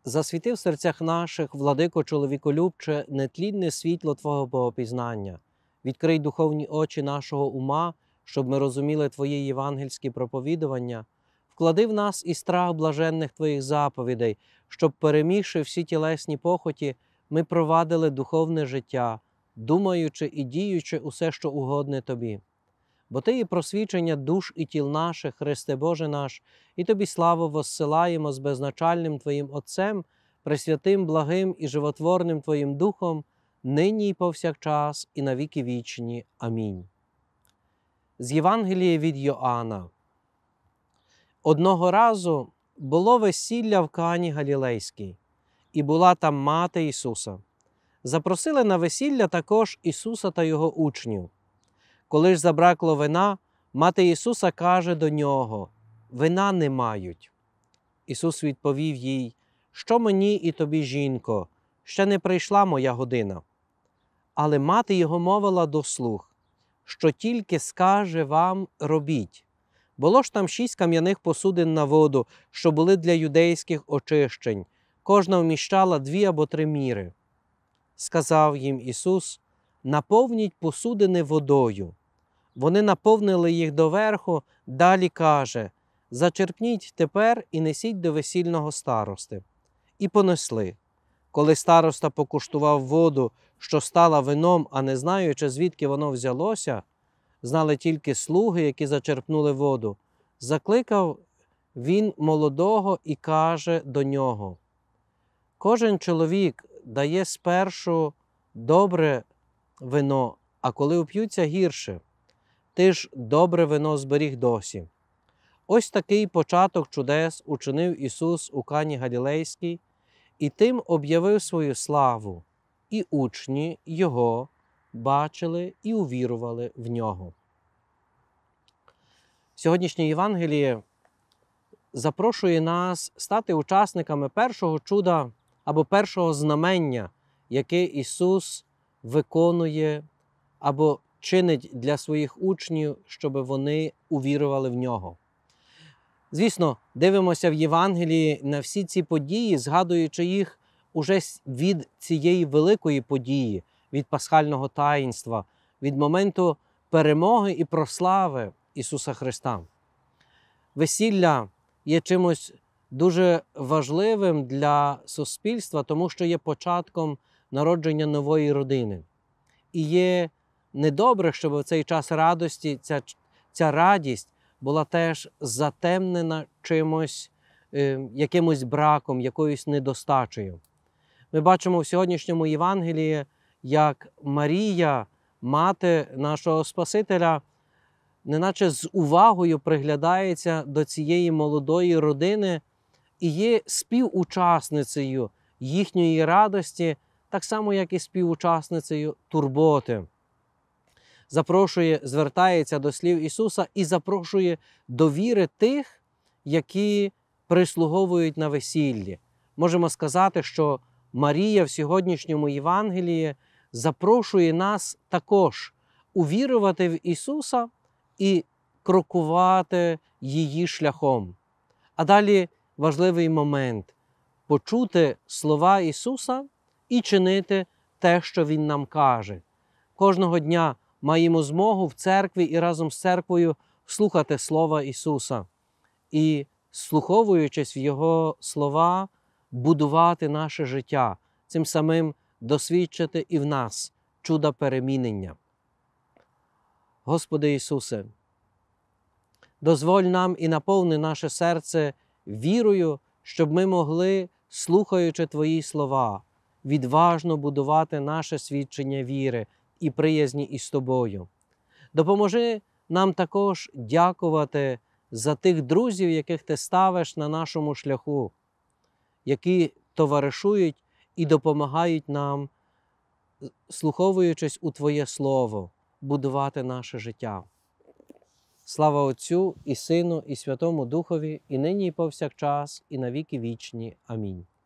Засвіти в серцях наших, владико чоловіколюбче, нетлінне світло Твого богопізнання. Відкрий духовні очі нашого ума, щоб ми розуміли Твої євангельські проповідування. Вклади в нас і страх блаженних Твоїх заповідей, щоб, перемігши всі тілесні похоті, ми провадили духовне життя, думаючи і діючи усе, що угодне Тобі. Бо Ти є просвічення душ і тіл наших, Христе Боже наш, і Тобі славу воссилаємо з безначальним Твоїм Отцем, пресвятим, благим і животворним Твоїм Духом, нині і повсякчас, і на віки вічні. Амінь. З Євангелія від Йоанна. Одного разу було весілля в Кані Галілейській, і була там мати Ісуса. Запросили на весілля також Ісуса та Його учнів. Коли ж забракло вина, мати Ісуса каже до Нього: «Вина не мають». Ісус відповів їй: «Що мені і тобі, жінко? Ще не прийшла моя година». Але мати Його мовила до слуг: «Що тільки скаже вам, робіть». Було ж там 6 кам'яних посудин на воду, що були для юдейських очищень. Кожна вміщала 2 або 3 міри. Сказав їм Ісус: «Наповніть посудини водою». Вони наповнили їх доверху, далі каже: «Зачерпніть тепер і несіть до весільного старости». І понесли. Коли староста покуштував воду, що стала вином, а не знаючи, звідки воно взялося, знали тільки слуги, які зачерпнули воду, закликав він молодого і каже до нього: «Кожен чоловік дає спершу добре вино, а коли уп'ються, гірше. Ти ж добре вино зберіг досі». Ось такий початок чудес учинив Ісус у Кані Галілейській, і тим об'явив свою славу, і учні Його бачили і увірували в Нього. Сьогоднішнє Євангеліє запрошує нас стати учасниками першого чуда або першого знамення, яке Ісус виконує або чинить для своїх учнів, щоб вони увірували в Нього. Звісно, дивимося в Євангелії на всі ці події, згадуючи їх уже від цієї великої події, від пасхального таїнства, від моменту перемоги і прослави Ісуса Христа. Весілля є чимось дуже важливим для суспільства, тому що є початком народження нової родини. І є недобре, щоб в цей час радості ця радість була теж затемнена чимось, якимось браком, якоюсь недостачею. Ми бачимо в сьогоднішньому Євангелії, як Марія, мати нашого Спасителя, неначе з увагою приглядається до цієї молодої родини і є співучасницею їхньої радості, так само, як і співучасницею турботи. Звертається до слів Ісуса і запрошує до віри тих, які прислуговують на весіллі. Можемо сказати, що Марія в сьогоднішньому Євангелії запрошує нас також увірувати в Ісуса і крокувати її шляхом. А далі важливий момент – почути слова Ісуса і чинити те, що Він нам каже. Кожного дня маємо змогу в церкві і разом з церквою слухати Слова Ісуса і, слуховуючись в Його слова, будувати наше життя, цим самим досвідчити і в нас чуда перемінення. Господи Ісусе, дозволь нам і наповни наше серце вірою, щоб ми могли, слухаючи Твої слова, відважно будувати наше свідчення віри і приязні із Тобою. Допоможи нам також дякувати за тих друзів, яких Ти ставиш на нашому шляху, які товаришують і допомагають нам, слуховуючись у Твоє Слово, будувати наше життя. Слава Отцю і Сину, і Святому Духові, і нині, і повсякчас, і на віки вічні. Амінь.